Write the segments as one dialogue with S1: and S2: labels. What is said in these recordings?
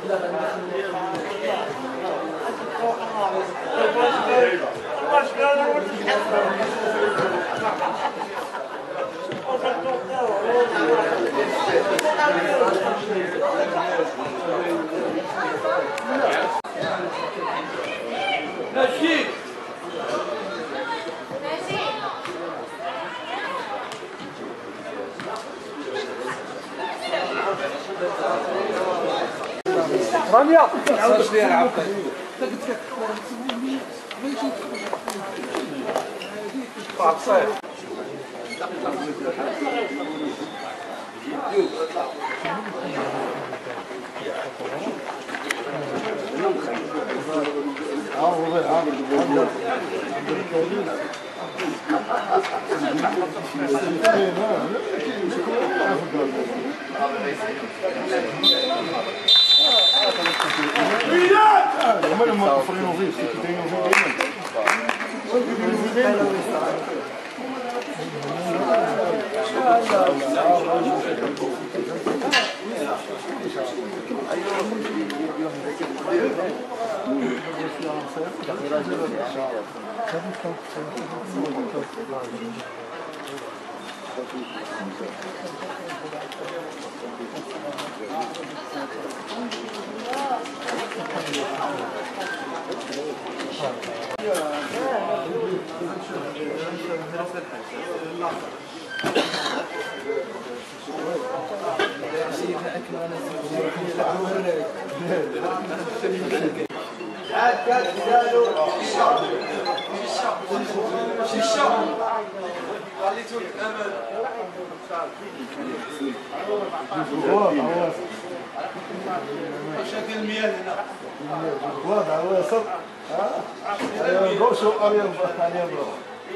S1: رانيا
S2: عاودش لي العب صافي
S3: هما اللي مفرين وظيف كيديروا
S4: شكل المياه هنا
S3: واضح هو يصل غوشو اريال برو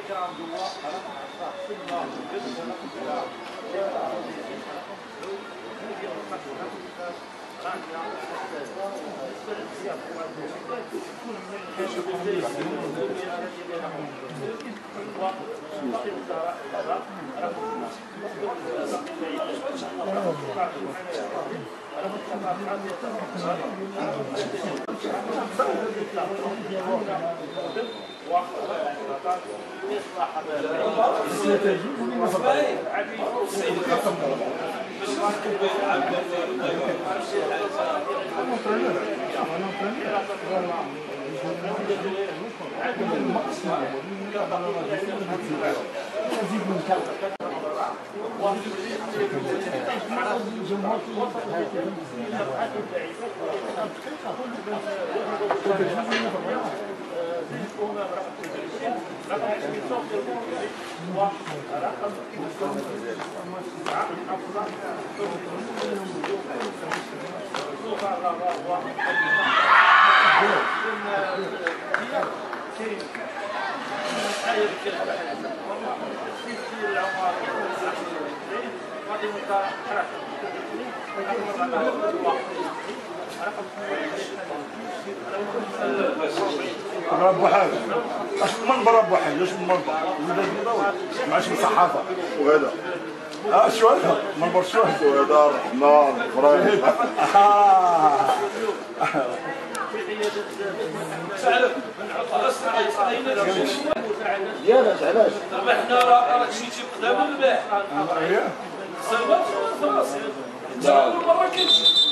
S3: مربحات اش من مربحات واش من مربح ما عادش من الصحافه وهذا شو هذا من برشلونه وهذا نار ابراهيم
S4: علاش علاش
S2: ربحنا راك شي قدام الرباح سلمت خلاص انت برا كنت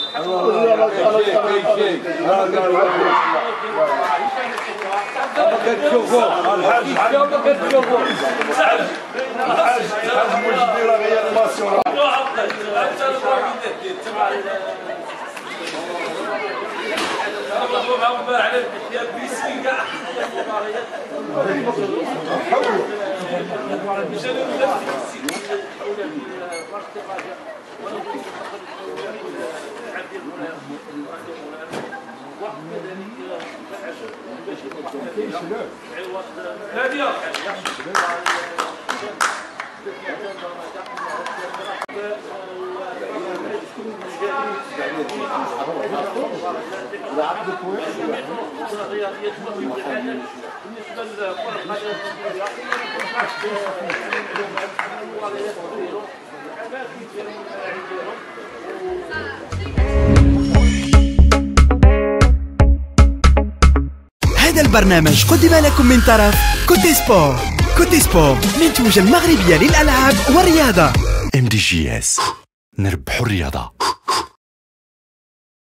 S5: بالنسبة
S4: هذا البرنامج قدم لكم من طرف كوتي سبور. كوتي سبور منتوجة المغربية للألعاب والرياضة.
S5: MDGS نربحوا الرياضة.